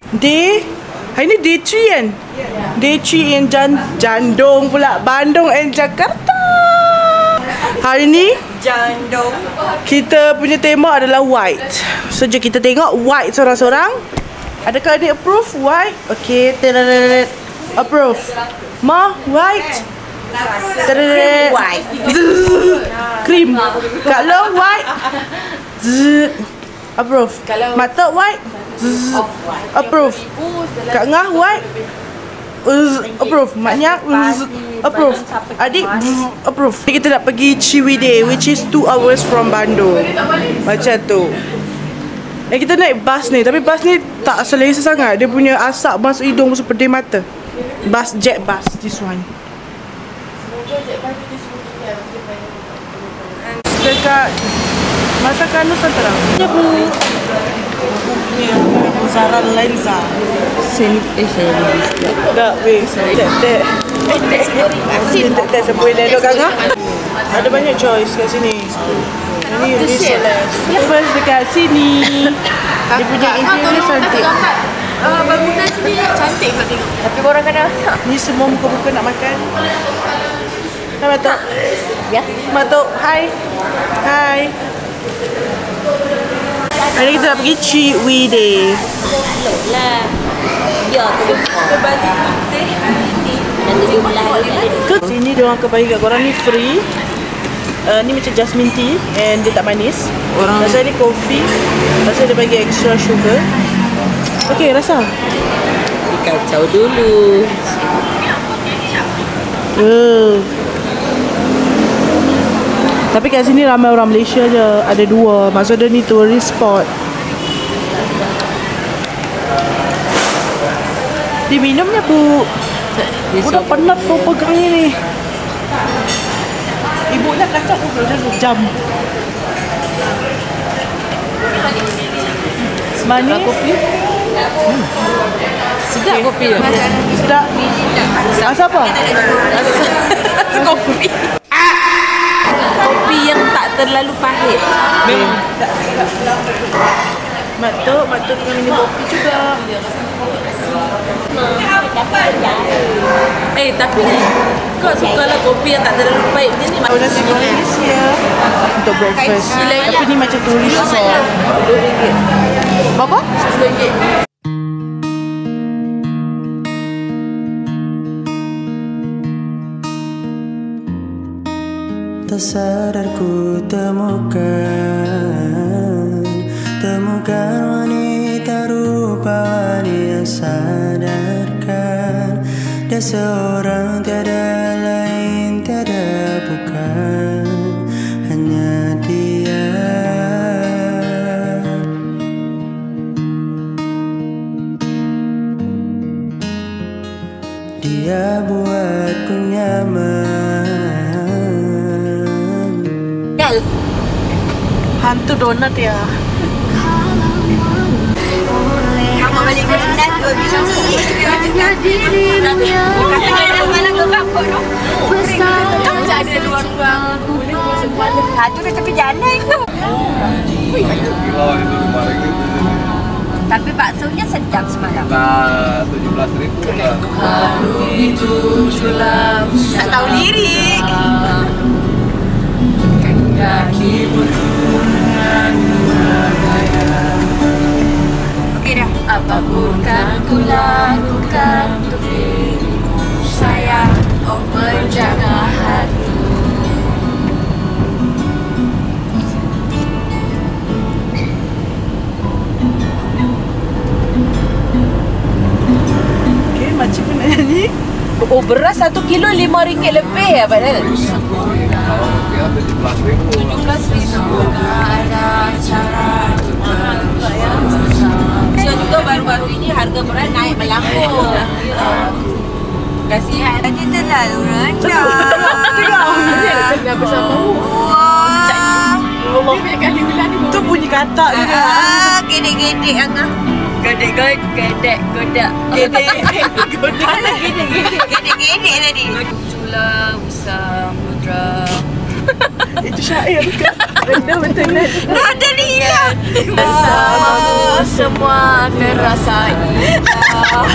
Hari ni day 3 kan? Day 3 in Jandong pula. Bandung and Jakarta. Hari ni Jandong. kita punya tema adalah white. So jom kita tengok white seorang-seorang. Adakah dia approve white? Okay, approve. Ma, white. White. Cream. Kak Long, white. Approve. Mata white. Approve. Kak Ngah, white. Approve. Maknya approve. Adik approve. Kita nak pergi Ciwidey, which is 2 hours from Bandung. Macam tu. Kita naik bas ni, tapi bas ni tak selesa sangat. Dia punya asap masuk hidung, masuk pedih mata. Bus, jet bus, this one. Dekat masakan Nusantara. Ya bu. Ni Zara Lenza. Sini tak weh. Tak sebut dia kan? Ada banyak choice kat sini. Ini first dekat sini. Dia punya interior cantik. Bangunan sini cantik nak tengok. Tapi orang kena. Ni semua muka-muka nak makan. Hai Matok. Ya. Matok, hai. Hai. Hari ni kita nak pergi Ciwidey. Lah. Ya, ke baju putih. Sini dia orang akan bagi kat korang ni free. Ni macam jasmine tea and dia tak manis. Rasa ni kopi. Rasa dia bagi extra sugar. Okey, rasa. Kacau dulu. Tapi kat sini ramai orang Malaysia je. Ada 2. Maksudnya ni tourist spot. Diminumnya bu. Udah penat tu pegang ni. Ibu nak kacau pun dah jam. Manis kopi. Sedap kopi ya? Sedap. Rasa apa? Kopi. Kopi yang tak terlalu pahit. Memang. Matuk tengah minum kopi juga. Tapi kau suka lah kopi yang tak terlalu pahit macam ni. Nasi goreng ni siap untuk breakfast. Tapi ni macam tulis so. Berapa? RM10. Tak sadar ku temukan wanita rupawan yang sadarkan dia seorang tiada lain, tiada bukan, hanya dia. Dia buatku nyaman. Hantu donat ya. Kamu balik donat 2 biji. Kamu ada ruang-ruang. Satu dah tepi jalan tu. Tapi baksonya sedap semalam. 17,000 lah. Tak tahu lirik. Okey dah. Apapun kan ku lakukan untuk dirimu sayang, oh menjaga hati. Okey, makcik pun nak nyanyi. Oh, beras 1 kilo RM5 lebih ya padahal. 17,000. Ada cara juga baru-baru ini harga beras naik melambung. Kasihan. Tadi terlalu rendah. Tengah bersama. Allah banyak kali ulang ni. Tu bunyi katak juga. Gedek-gedek Angah. Gedek-gedek. Gedek. Gedek-gedek tadi. Tujulah samudra. Itu syair kan? Betul betul. Nada ni hilang. Bersamamu semua terasa indah.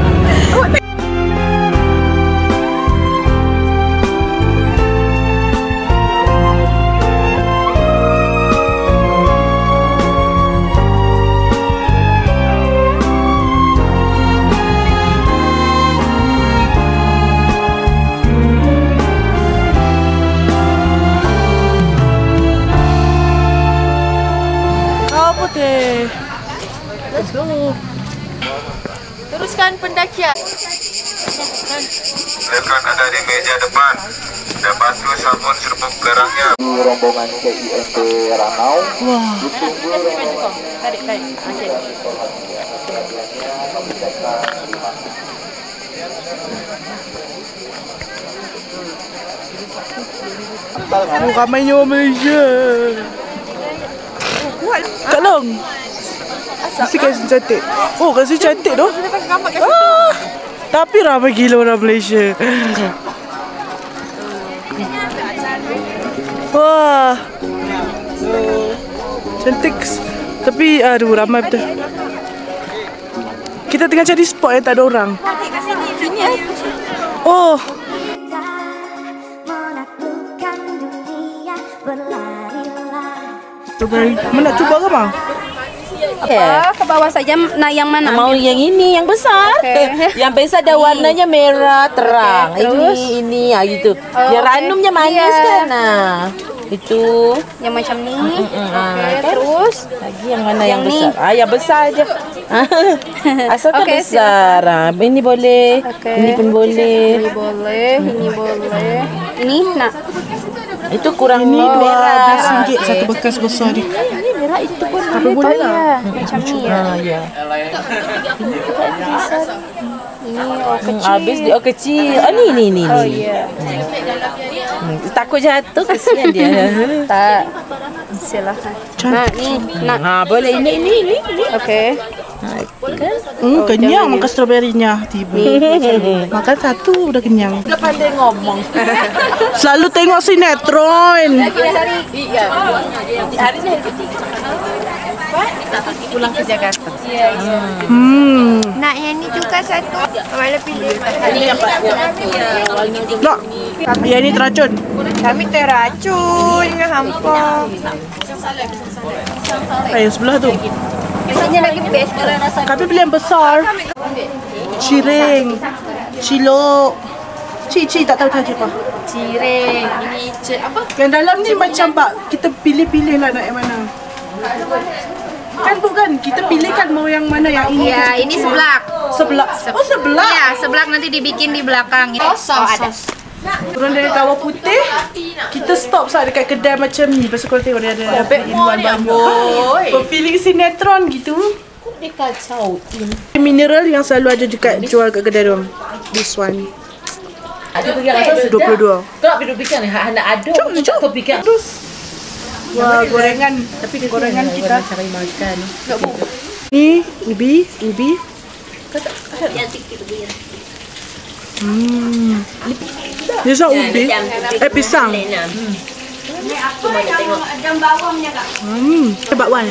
Let's go. Teruskan pendakian. Silakan ada di meja depan. Ada batu, sabun, serbuk garangnya. Rombongan KIMP Ranau. Wah. Tarik. Okey. Oh, ramainya orang Malaysia. Kak Long. Mesti kasi cantik. Oh, kasi cantik tu. Tapi ramai gila orang Malaysia. Wah. Cantik. Tapi aduh ramai betul. Kita tengah cari spot yang tak ada orang. Oh. Mana nak cuba ke bang? Ke bawah saja. Nah, yang mana? Mau yang ini, yang besar. Okay. Yang besar ada warnanya merah terang. terus? Ini gitu. Oh, Yang okay. ranumnya manis Iya. kan. Nah, itu. Yang macam ni. Okey, Terus? Lagi yang mana yang Yang ni. besar? Yang besar aja. Asalkan Okey, besar. Ini boleh. Okey. Ini pun boleh. Ini boleh. Ini boleh. Ini nak. Itu kurang Ini merah. RM12 satu bekas besar ni. Ini merah itu pun Apa boleh lah. Macam ni ya. Ya. Ini oh kecil. Habis dia kecil. Oh ni. Oh ya. Takut jatuh, kesian dia. Tak. Silakan. Nah, ni nak. Ha, boleh ini. Okey. Kenyang makan stroberinya tiba. Makan satu udah kenyang. Dia pandai ngomong. Selalu tengok sinetron. Hari ni pulang ke Jakarta. Nak yang ni juga satu. Mana pilih? Ini yang Tak. Yang ni teracun. Kami teracun dengan hampa. Yang sebelah tu. Biasanya lagi best. Kami beli yang besar. Cireng. Cilok. Ci tak tahu apa. Cireng. Ini apa? Yang dalam ni macam kita pilih-pilih lah nak yang mana. Kan bukan, kita pilih kan mau yang mana yang ini. Ya, ini seblak. Sebelah. Oh sebelah. Ya, seblak nanti dibikin di belakang. Ada. Turun dari Kawah Putih, kita stop saat dekat kedai macam ni. Lepas tu korang tengok dia ada minuman banyak. Feeling sinetron gitu. dia kacau. Mineral yang selalu ada dekat jual kat kedai diorang. This one. Ada pergi asal 22. Kau nak fikir ni nak ada. Kau fikir. Wah, gorengan. Tapi gorengan kita cari makan. ni ubi. Dia sa ubi. Pisang. Bakwan.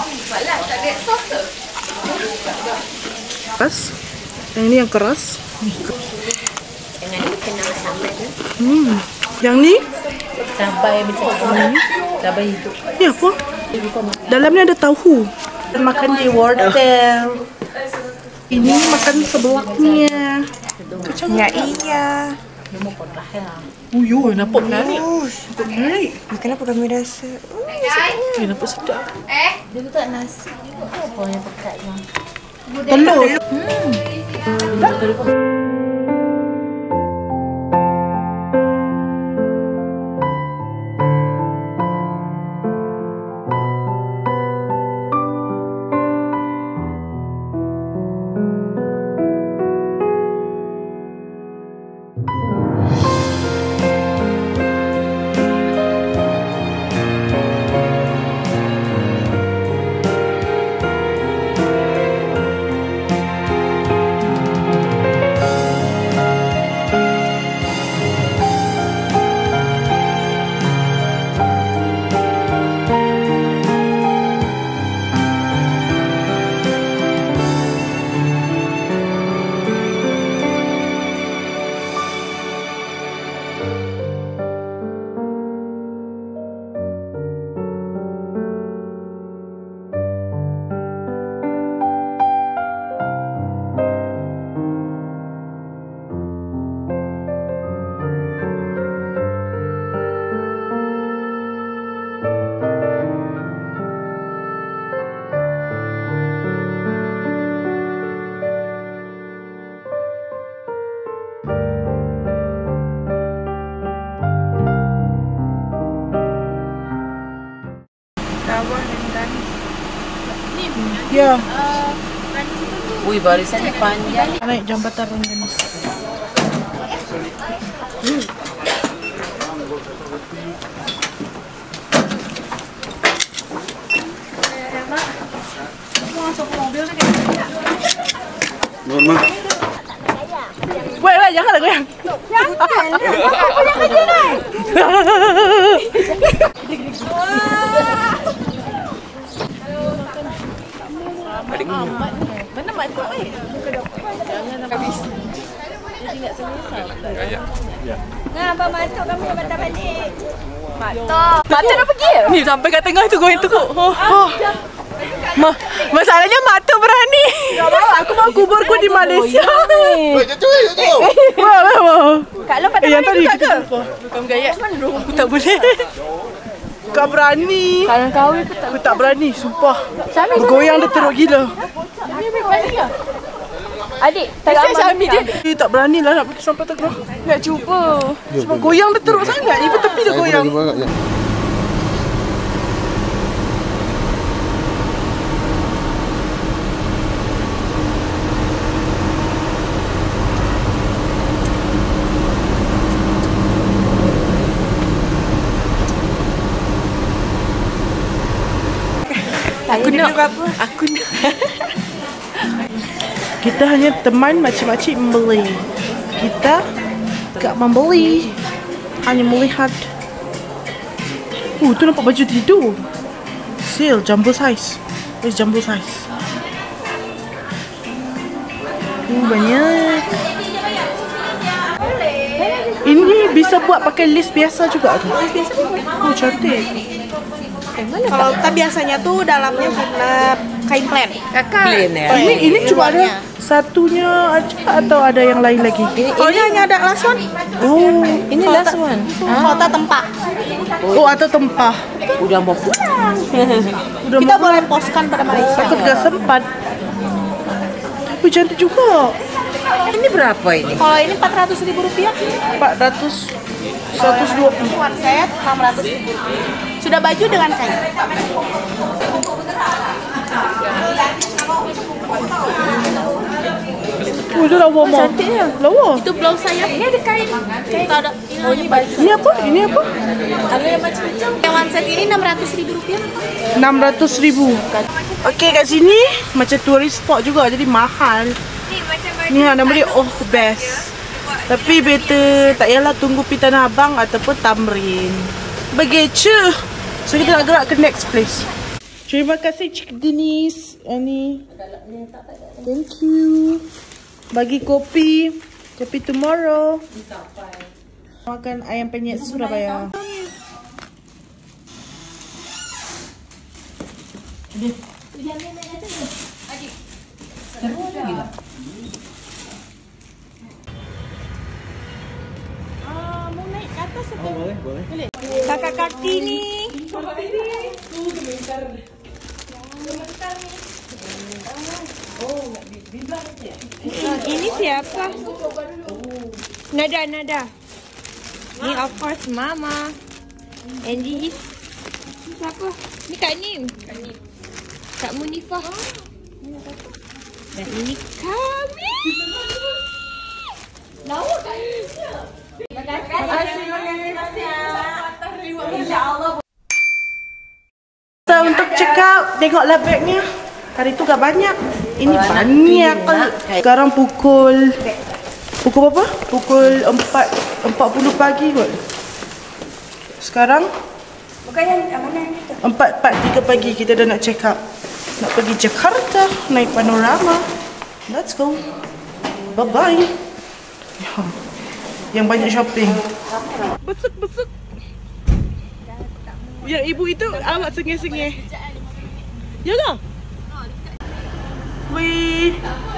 Keras. Yang ini yang keras. Yang ni? Cabai macam ni. Cabai hidup. Ni apa? Dalamnya ada tahu. Makan di wortel. Ini makan sebelaknya. Ya iya. Uyuh, nampak menarik. Nampak menarik. Kenapa kami rasa? Nampak sedap. Dia tu tak nasi juga apa yang pekatnya. Telur. Wih, barisannya panjang. Naik jambatan Rengganis. Normal. Weh, janganlah goyang. Mana mak tu? Jangan habis. Jadi tak selesai. Nah, abang masuk kami patah balik. Mak tu dah pergi? Ni sampai kat tengah tu goyang tu. Masalahnya mak tu berani. Aku mau kuburku di Malaysia. Wow. Kak Long patah Yang balik tadi juga ke? bukan gaya. Aku tak boleh. Kau berani. Kalau kau itu tak. Aku tak berani, sumpah. Bergoyang dia teruk gila. Adik, tak Syami dia. Tak berani lah nak pergi sampai tengah. Nak cuba. Sebab goyang dia teruk sangat. Ibu tepi dia goyang. Aku nak. Kita hanya teman makcik-makcik membeli. Kita tak membeli, hanya melihat. Tu nampak baju tidur. Sale jumbo size. Where's jumbo size? Banyak. Ini bisa buat pakai list biasa juga tu. Oh, cantik. Kalau kita biasanya tuh dalamnya guna kain plain. Plain ya. Ini cuma ada satunya aja atau ada yang lain lagi? Kalau ini hanya ada last one. Oh, Ini last one. Kalau tak tempah. oh atau tempah. Udah mau pulang. Udah Kita mau boleh postkan pada Malaysia. takut gak sempat. Tapi cantik juga. Ini berapa ini? Kalau ini Rp400.000. 400, 120. One set Rp600.000. Sudah baju dengan kain. Oh, dia lawa mah. Cantiknya. Lawa. Itu blouse saya. Ini ada kain. Kita ada. Ini baju. Ini apa? Ini apa? Ada yang macam-macam. Yang one set ini Rp600.000. 600,000. Okey, kat sini macam tourist spot juga, jadi mahal. Ni nak beli best. Tapi better tak payahlah tunggu pergi Tanah Abang ataupun Tamrin. Begitu. So kita nak gerak ke next place. Terima kasih Cik Denise. Ani. Thank you. Bagi kopi. Kopi tomorrow. Makan ayam penyet Surabaya. Mau naik ke atas atau? Boleh. Kakak Kartini. Ini siapa? Nada. Ni of course Mama. And this siapa? Ni Kak Nim. Kak Munifah. Dan ini kami. Lawa kayaknya. Untuk check out, tengoklah bagnya. Hari tu gak banyak. Ini banyak. Sekarang pukul berapa? Pukul 4.40 pagi kot. Sekarang 4.43 pagi kita dah nak check out. Nak pergi Jakarta, naik panorama. Let's go. Bye-bye. Yang banyak shopping. Besuk. Yang ibu itu awak sengih-sengih. Ya ke? Wih.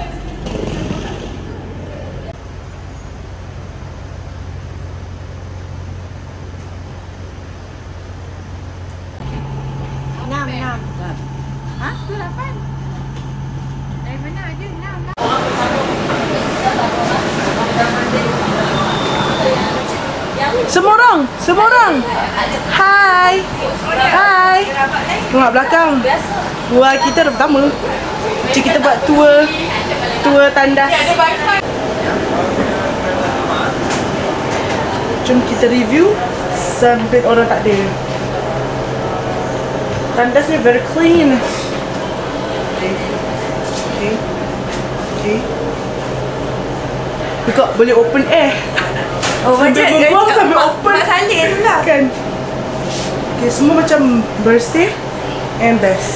Semua orang. Hai. Tengok belakang. Wah, kita dah pertama. Cik kita buat tour tour tandas. Jom kita review sampai orang tak ada. Tandas ni very clean. Okay. Buka boleh open air. Sambil berbuang sambil open. Nak salin tu lah. Kan. Okay, semua macam bersih and best.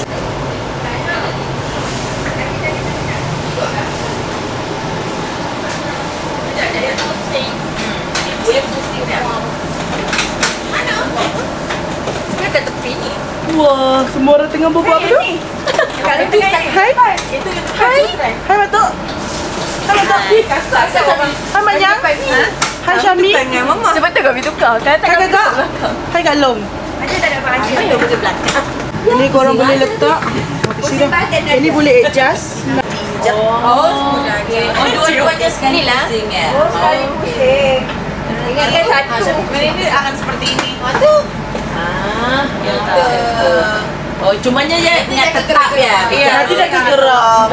Wah, semua orang tengah berbual apa tu? Kalau tu Hai. Hai. Hai Matok. Hai Matok. Hai Manyang. Hai Syami. Sebab tu kami tukar. Kan tak Hai Kakak. Hai Kak Long. Ada tak ada baju. Ayo betul belakang. Ini korang boleh letak di sini. Ini boleh adjust. Oh, dua-duanya sekali lah. Oh, sekali pusing. Ingat satu. Ini akan seperti ini. Aduh. Oh, cumanya ya tetap ya. Iya, nanti dah kegerak.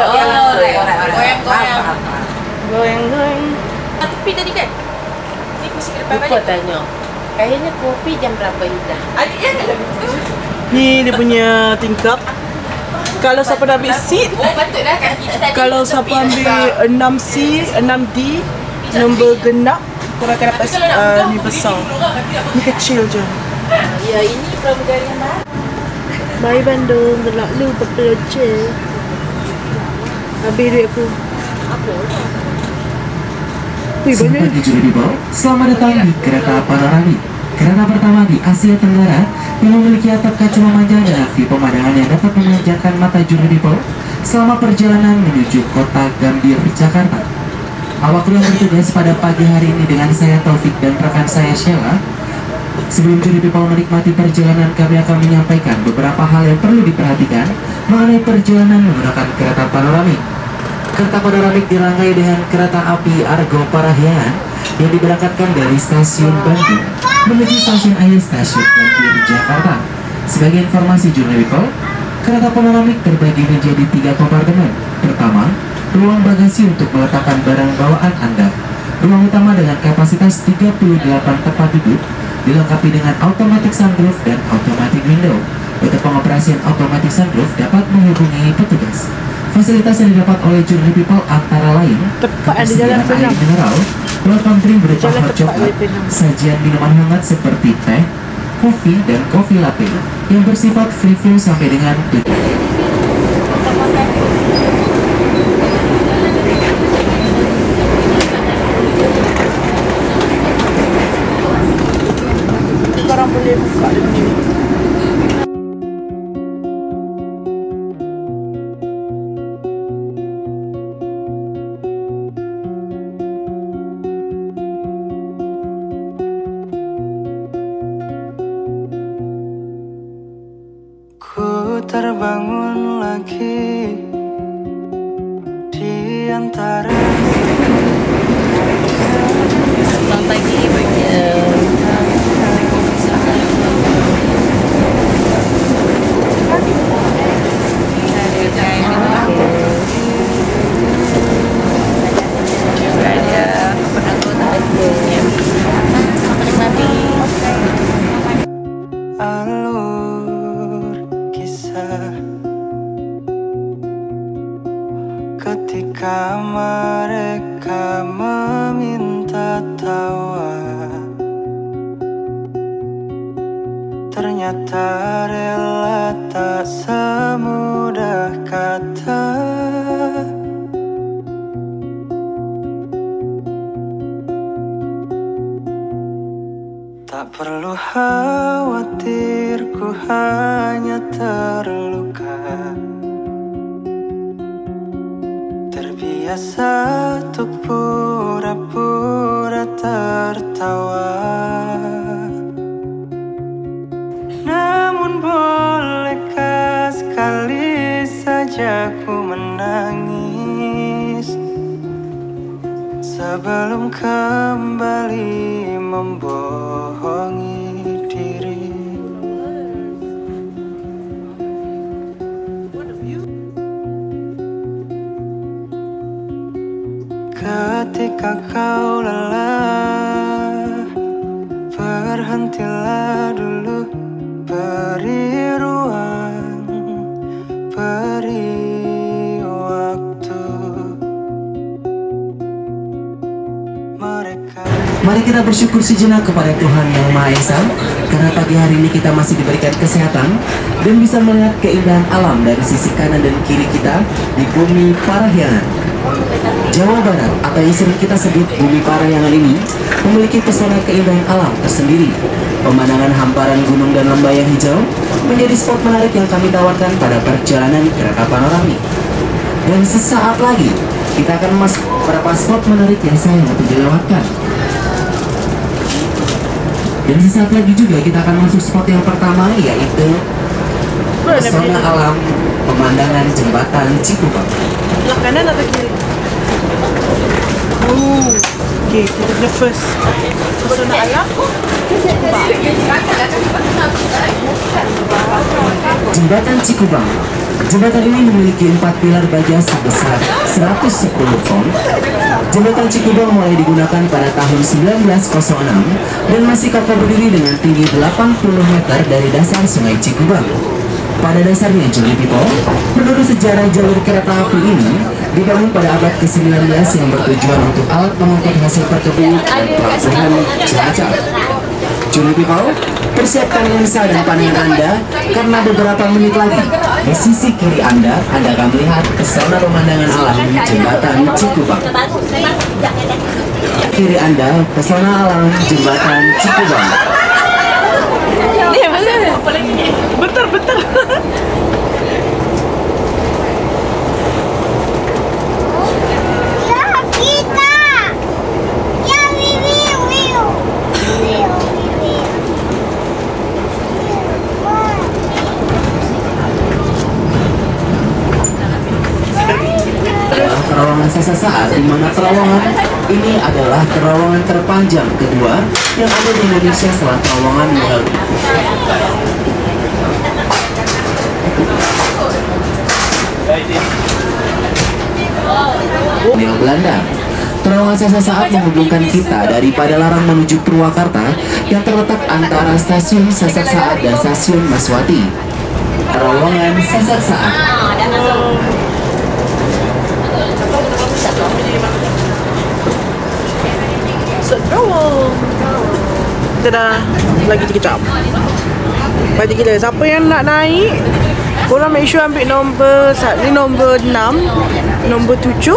Goyang. Tapi tadi kan. Ni pusing ke depan Lupa balik. tanya. Kayaknya kopi jam berapa Ida? Adiknya ada. Ni dia punya tingkap. Kalau siapa dah ambil seat, Oh, patutlah kaki kita tadi. kalau siapa ambil 6C, 6D, nombor genap, korang akan dapat ni besar. Ni kecil je. Ya, ini pramugari yang baru. Bye Bandung, gelak lu berpeloceh. Habis duit aku. Wih, banyak. Sobat Jujur People, selamat datang di kereta panoramik. Kereta pertama di Asia Tenggara yang memiliki atap kaca memanjang dan view pemandangan yang dapat memanjakan mata Jujur People selama perjalanan menuju kota Gambir, Jakarta. Awak kru yang bertugas pada pagi hari ini dengan saya Taufik dan rekan saya Sheila. Sebelum Juri People menikmati perjalanan, kami akan menyampaikan beberapa hal yang perlu diperhatikan mengenai perjalanan menggunakan kereta panoramik. Kereta panoramik dirangkai dengan kereta api Argo Parahyangan yang diberangkatkan dari stasiun Bandung menuju stasiun akhir stasiun Gambir, Jakarta. Sebagai informasi Juri People, kereta panoramik terbagi menjadi 3 kompartemen. Pertama, ruang bagasi untuk meletakkan barang bawaan Anda. Ruang utama dengan kapasitas 38 tempat duduk dilengkapi dengan automatic sunroof dan automatic window. Untuk pengoperasian automatic sunroof dapat menghubungi petugas. Fasilitas yang didapat oleh Juri People antara lain Tepat ada jalan ketersediaan air Penang. mineral, welcome drink berupa Jalan hot tepat chocolate, oleh Penang. sajian minuman hangat seperti teh, kopi dan kopi latte yang bersifat free flow sampai dengan Korang boleh buka dia punya ni. Ku terbangun lagi di antara Selamat pagi bagi alur kisah ketika mereka meminta tawa, ternyata rela tak semudah kata. Tak perlu khawatir, ku hanya terluka. Terbiasa untuk pura-pura tertawa. Namun bolehkah sekali saja ku menangis sebelum kembali membohongi diri. Ketika kau lelah, berhentilah dulu, beri ruang, beri waktu. Mari kita bersyukur sejenak kepada Tuhan Yang Maha Esa, karena pagi hari ini kita masih diberikan kesehatan dan bisa melihat keindahan alam dari sisi kanan dan kiri kita di Bumi Parahyangan. Jawa Barat atau yang sering kita sebut Bumi Parahyangan ini memiliki pesona keindahan alam tersendiri. Pemandangan hamparan gunung dan lembah yang hijau menjadi spot menarik yang kami tawarkan pada perjalanan kereta panorami. Dan sesaat lagi kita akan masuk beberapa spot menarik yang saya tidak dilewatkan. Dan sesaat lagi juga kita akan masuk spot yang pertama, yaitu pesona alam pemandangan jembatan Cikupang. Belah kanan atau kiri? Okay, kita kena first pesona alam Jembatan Cikupang. Jembatan ini memiliki 4 pilar baja sebesar 110 ton. Jembatan Cikupang mulai digunakan pada tahun 1906 dan masih kokoh berdiri dengan tinggi 80 meter dari dasar sungai Cikupang. Pada dasarnya, Jolly People, menurut sejarah jalur kereta api ini dibangun pada abad ke-19 yang bertujuan untuk alat mengangkut hasil perkebunan dan pelabuhan Cilacap. Jolly People, persiapkan lensa dan pandangan Anda karena beberapa menit lagi di sisi kiri Anda akan melihat pesona pemandangan alam jembatan Cikupang. Kiri Anda, pesona alam jembatan Cikupang. Bentar. Terowongan sesaat, di mana terowongan ini adalah terowongan terpanjang kedua yang ada di Indonesia setelah terowongan Nihil. Neo Belanda. Terowongan sesaat menghubungkan kita dari Padalarang menuju Purwakarta yang terletak antara stasiun Sasak-Saat dan stasiun Maswati. Terowongan Sasak-Saat. Kita dah lagi sekejap. Pagi gila. Siapa yang nak naik, korang make sure ambil nombor, ni nombor 6, nombor 7,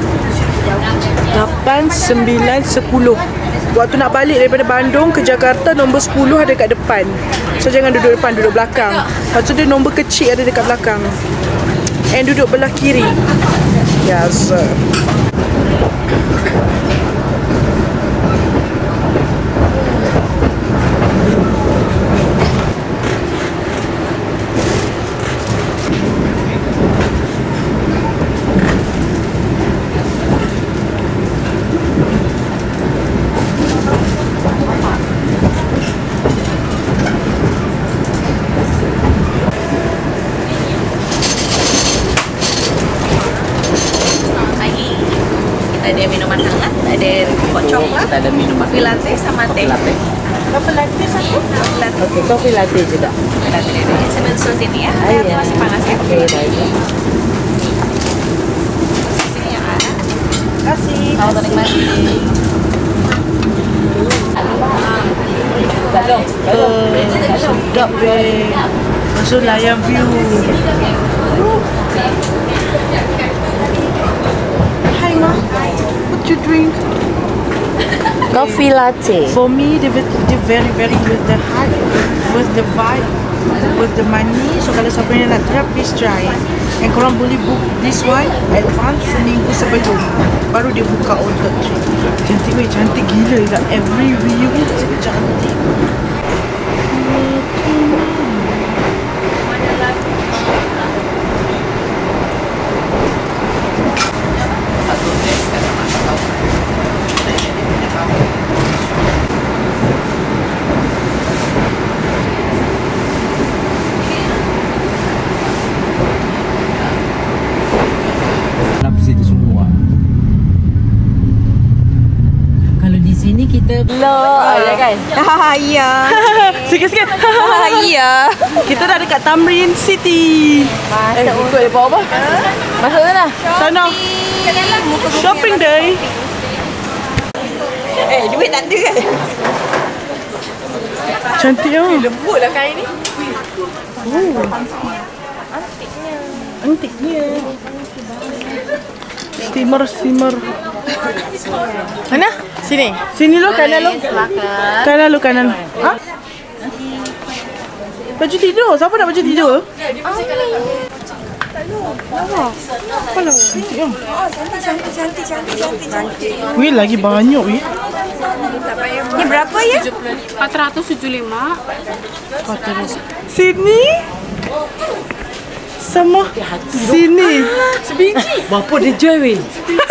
8, 9, 10. Waktu nak balik daripada Bandung ke Jakarta, nombor 10 ada kat depan. So jangan duduk depan, duduk belakang. Lepas tu dia nombor kecil ada dekat belakang. And duduk belah kiri. Yes. Ada minuman hangat, ada kok coklat, Ada minuman kopi latte sama teh. Kopi latte satu? Latte. Oke, kopi latte juga. Latte dulu. Sambil sus ini ya. Iya. Ini masih panas ya. Oke, baik. Sini yang ada. Kasih. Selamat menikmati. Galong. Sedap weh. Masuk layar view. Hi Ma, what you drink? Coffee latte. For me, the very with the heart, with the vibe, with the money. So kalau siapa yang nak try, please try. And korang boleh book this one advance seminggu sebelum, baru dia buka untuk trip. Cantik weh, cantik gila lah. Every view cantik. Lapis itu semua. Ya kan? Ya. Sikit-sikit. Ya. Kita dah dekat Tamrin City. Ikut dia bawa apa? Masuk sana. Sana. Shopping day. Duit tak ada kan? Cantik ah. Lembut lah kain ni. Antiknya. Steamer. Mana? Sini. Sini lo, kanan lo. Kanan lo. Ha? Baju tidur. Siapa nak baju tidur? Alah, cantik ah. Cantik. Wih, lagi banyak weh. Ni berapa ya? 475. Sini. Sama sini. Sebiji. Berapa dia jual weh?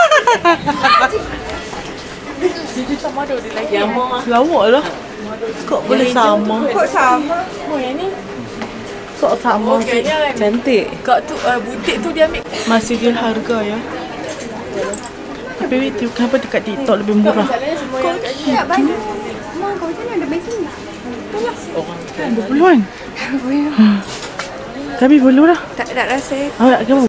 Lawak lah. Kok boleh sama? Kok sama? Kok sama sih? Cantik. Kak tu butik tu dia ambil. Masih dia harga ya. Tapi wait, kenapa dekat TikTok lebih murah? Kok tak banyak? Mak, kau macam mana ada mesin ni? Puluhan. Tapi boleh lah. Tak rasa. Awak kamu.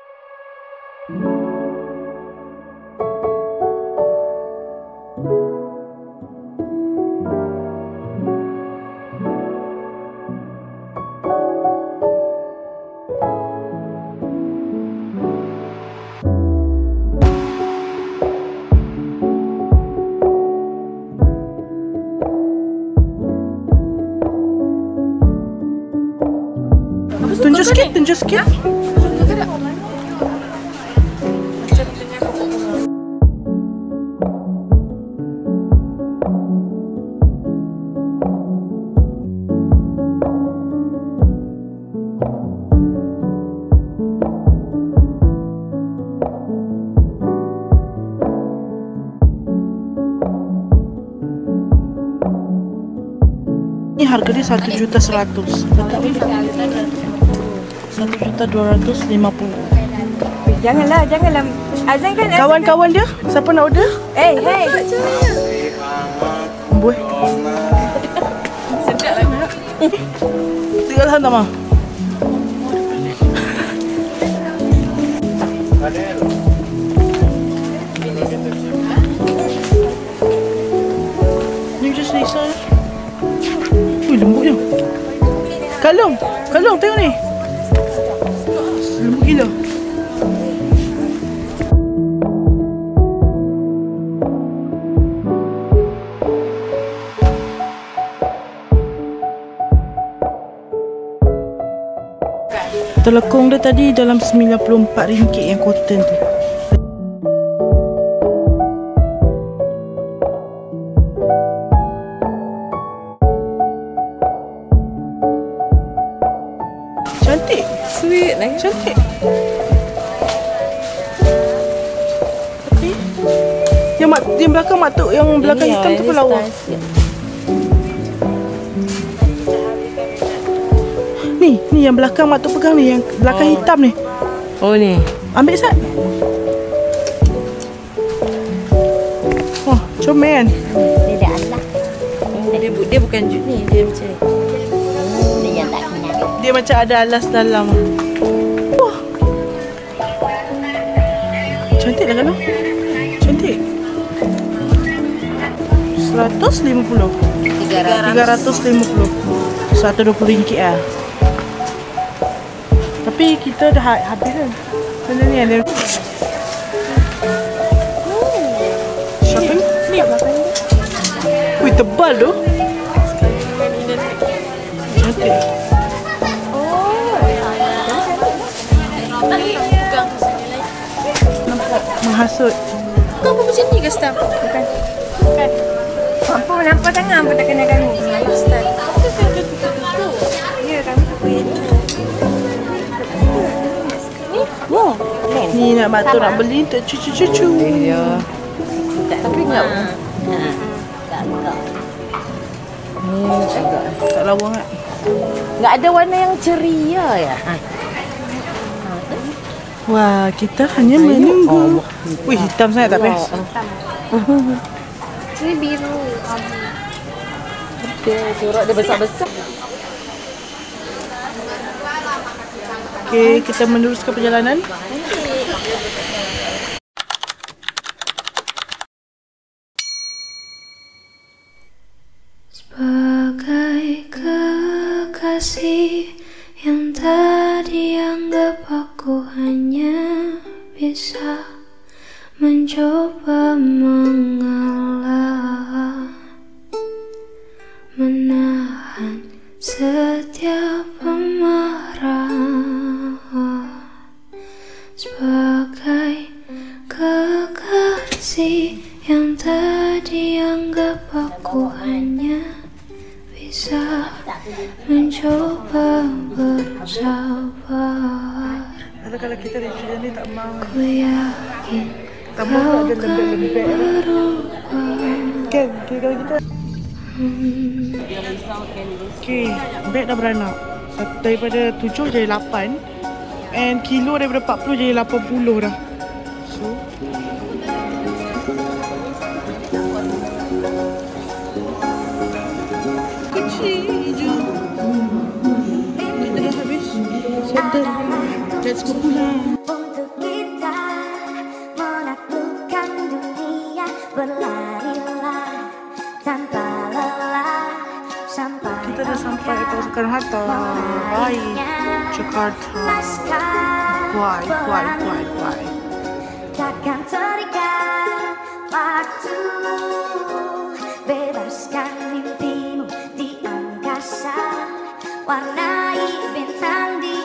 Tunjuk sikit. Ini harga dia 1.100.000. 1.250.000. Janganlah. Azan kan? Kawan-kawan dia, siapa nak order? Hey. Buih. Sedap lah. Tinggal hantar mah. Ni just Lisa. Ui, lembutnya. Kalung, tengok ni. Lembut gila. Telekung dia tadi dalam RM94 yang cotton tu. Cantik. Sweet lah. Cantik. Tapi yang belakang matuk, yang belakang hitam tu pelawak. Ni yang belakang matuk pegang ni, yang belakang hitam ni. Oh ni. Ambil Sat. Oh, comel. Dia Allah. Dia bukan jut ni, dia macam ni. Dia yang tak kenal. Dia macam ada alas dalam. Wah. Cantik lah kalau. Cantik. 150. 350. RM120 lah. Tapi kita dah habis kan. Benda ni ada. Shopping? Ni wih, tebal tu. Cantik. Nampak menghasut. Kau apa macam ni ke staff? Bukan. Apa nampak tangan apa tak kena kamu? Staff. Ya, kamu apa ini? Wow. Ni nak mak tu nak beli untuk cucu-cucu. Ya. Tapi enggak. Tak lawang tak? Enggak ada warna yang ceria ya. Wah, kita hanya menunggu. Wih, hitam sangat tak best. Ini biru. Corak dia besar-besar. Okey, kita meneruskan perjalanan. Sebagai kekasih yang tadi anggap aku hanya bisa mencoba mengalah, menahan setiap amarah. Sebagai kekasih yang tadi anggap aku hanya bisa mencoba bersabar. Kalau kita di sini ni tak mau. Ku yakin Tak mau ada lembek-lembek. Kan, kalau kita. Okey, beg dah beranak. Daripada 7 jadi 8. And kilo daripada 40 jadi 80 dah. So kecil je. Kita dah habis. Settle. Let's go pulang. untuk kita menaklukkan dunia, berlarilah tanpa lelah sampai Kita dah sampai ke Soekarno-Hatta. Bye, Jakarta. Why? takkan terikat waktu, bebaskan mimpimu di angkasa, warnai bintang di